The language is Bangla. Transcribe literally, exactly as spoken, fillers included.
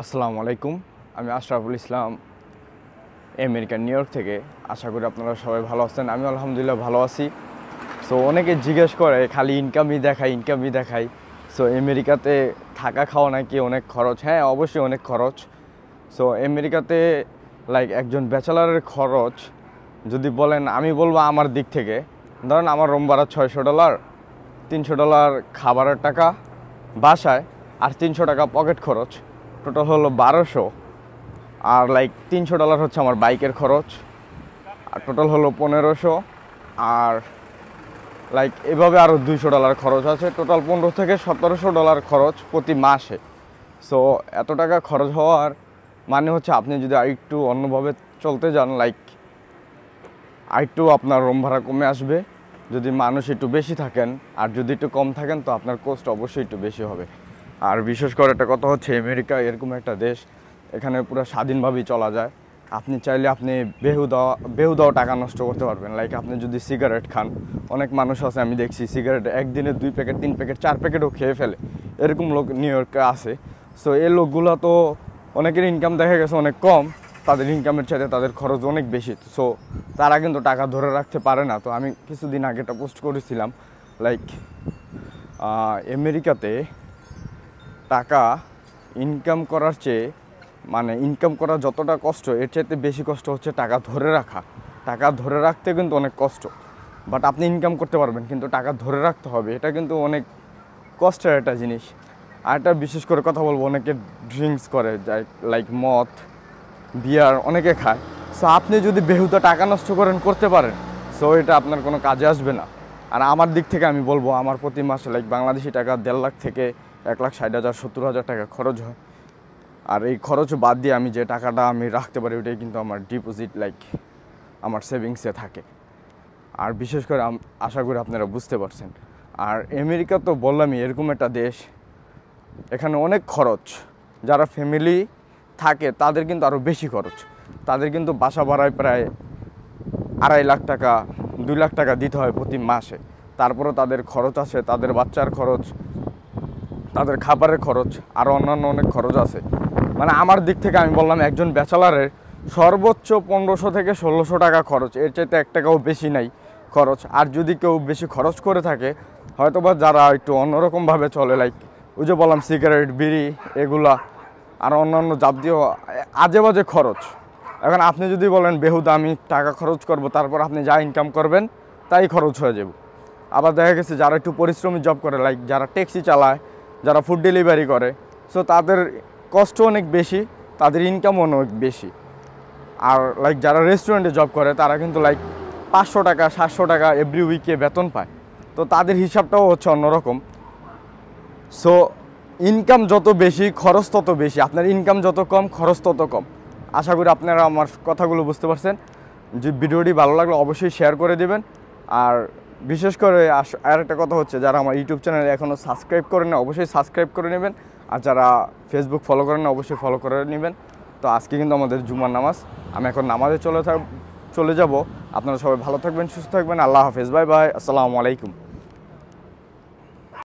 আসসালামু আলাইকুম। আমি আশরাফুল ইসলাম, আমেরিকার নিউ ইয়র্ক থেকে। আশা করি আপনারা সবাই ভালো আছেন। আমি আলহামদুলিল্লাহ ভালো আছি। সো অনেকে জিজ্ঞেস করে খালি ইনকামই দেখাই ইনকামই দেখাই সো আমেরিকাতে থাকা খাওয়া নাকি অনেক খরচ। হ্যাঁ, অবশ্যই অনেক খরচ। সো আমেরিকাতে লাইক একজন ব্যাচেলারের খরচ যদি বলেন, আমি বলবো আমার দিক থেকে, ধরেন আমার রুম ভাড়া ছয়শো ডলার, তিনশো ডলার খাবারের টাকা বাসায়, আর তিনশো টাকা পকেট খরচ, টোটাল হলো বারোশো। আর লাইক তিনশো ডলার হচ্ছে আমার বাইকের খরচ, আর টোটাল হলো পনেরোশো। আর লাইক এভাবে আরও দুইশো ডলার খরচ আছে, টোটাল পনেরো থেকে সতেরোশো ডলার খরচ প্রতি মাসে। সো এত টাকা খরচ হওয়ার মানে হচ্ছে আপনি যদি আরেকটু অন্যভাবে চলতে যান, লাইক আরেকটু আপনার রুম ভাড়া কমে আসবে যদি মানুষ একটু বেশি থাকেন, আর যদি একটু কম থাকেন তো আপনার কস্ট অবশ্যই একটু বেশি হবে। আর বিশেষ করে একটা কথা হচ্ছে, আমেরিকা এরকম একটা দেশ, এখানে পুরো স্বাধীনভাবেই চলা যায়। আপনি চাইলে আপনি বেহুদা বেহুদাও টাকা নষ্ট করতে পারবেন। লাইক আপনি যদি সিগারেট খান, অনেক মানুষ আছে আমি দেখছি সিগারেট একদিনে দুই প্যাকেট তিন প্যাকেট চার প্যাকেটও খেয়ে ফেলে, এরকম লোক নিউ ইয়র্কে আছে। সো এই লোকগুলো তো অনেকের ইনকাম দেখা গেছে অনেক কম, তাদের ইনকামের চাইতে তাদের খরচ অনেক বেশি। সো তারা কিন্তু টাকা ধরে রাখতে পারে না। তো আমি কিছুদিন আগে একটা পোস্ট করেছিলাম, লাইক আমেরিকাতে টাকা ইনকাম করার চেয়ে, মানে ইনকাম করা যতটা কষ্ট, এর চাইতে বেশি কষ্ট হচ্ছে টাকা ধরে রাখা। টাকা ধরে রাখতে কিন্তু অনেক কষ্ট, বাট আপনি ইনকাম করতে পারবেন, কিন্তু টাকা ধরে রাখতে হবে, এটা কিন্তু অনেক কষ্টের একটা জিনিস। আর একটা বিশেষ করে কথা বলবো, অনেকে ড্রিঙ্কস করে, লাইক মদ বিয়ার অনেকে খায়। সো আপনি যদি বেহুদা টাকা নষ্ট করেন করতে পারেন, সো এটা আপনার কোনো কাজে আসবে না। আর আমার দিক থেকে আমি বলবো, আমার প্রতি মাসে লাইক বাংলাদেশি টাকা দেড় লাখ থেকে এক লাখ ষাট হাজার সত্তর হাজার টাকা খরচ হয়। আর এই খরচ বাদ দিয়ে আমি যে টাকাটা আমি রাখতে পারি, ওইটাই কিন্তু আমার ডিপোজিট, লাইক আমার সেভিংসে থাকে। আর বিশেষ করে আশা করি আপনারা বুঝতে পারছেন। আর আমেরিকা তো বললামই এরকম একটা দেশ, এখানে অনেক খরচ। যারা ফ্যামিলি থাকে তাদের কিন্তু আরও বেশি খরচ। তাদের কিন্তু বাসা ভাড়ায় প্রায় আড়াই লাখ টাকা দুই লাখ টাকা দিতে হয় প্রতি মাসে। তারপরেও তাদের খরচ আছে, তাদের বাচ্চার খরচ, তাদের খাবারের খরচ, আরও অন্যান্য অনেক খরচ আছে। মানে আমার দিক থেকে আমি বললাম, একজন ব্যাচেলারের সর্বোচ্চ পনেরোশো থেকে ষোলোশো টাকা খরচ, এর চাইতে এক টাকাও বেশি নাই খরচ। আর যদি কেউ বেশি খরচ করে থাকে, হয়তোবা যারা একটু অন্যরকমভাবে চলে, লাইক ওই যে বললাম সিগারেট বিড়ি এগুলা আর অন্যান্য জাতীয় আজে বাজে খরচ। এখন আপনি যদি বলেন বেহুদা আমি টাকা খরচ করব, তারপর আপনি যা ইনকাম করবেন তাই খরচ হয়ে যাব। আবার দেখা গেছে যারা একটু পরিশ্রমী জব করে, লাইক যারা ট্যাক্সি চালায়, যারা ফুড ডেলিভারি করে, সো তাদের কষ্ট অনেক বেশি, তাদের ইনকাম অনেক বেশি। আর লাইক যারা রেস্টুরেন্টে জব করে, তারা কিন্তু লাইক পাঁচশো টাকা সাতশো টাকা এভরি উইকে বেতন পায়। তো তাদের হিসাবটাও হচ্ছে অন্যরকম। সো ইনকাম যত বেশি খরচ তত বেশি, আপনার ইনকাম যত কম খরচ তত কম। আশা করি আপনারা আমার কথাগুলো বুঝতে পারছেন। যে ভিডিওটি ভালো লাগলে অবশ্যই শেয়ার করে দেবেন। আর বিশেষ করে আর একটা কথা হচ্ছে, যারা আমার ইউটিউব চ্যানেল এখনও সাবস্ক্রাইব করেন না, অবশ্যই সাবস্ক্রাইব করে নেবেন। আর যারা ফেসবুক ফলো করেন না, অবশ্যই ফলো করে নেবেন। তো আজকে কিন্তু আমাদের জুমার নামাজ, আমি এখন নামাজে চলে থাক চলে যাব। আপনারা সবাই ভালো থাকবেন, সুস্থ থাকবেন। আল্লাহ হাফেজ, বাই বাই, আসসালামু আলাইকুম।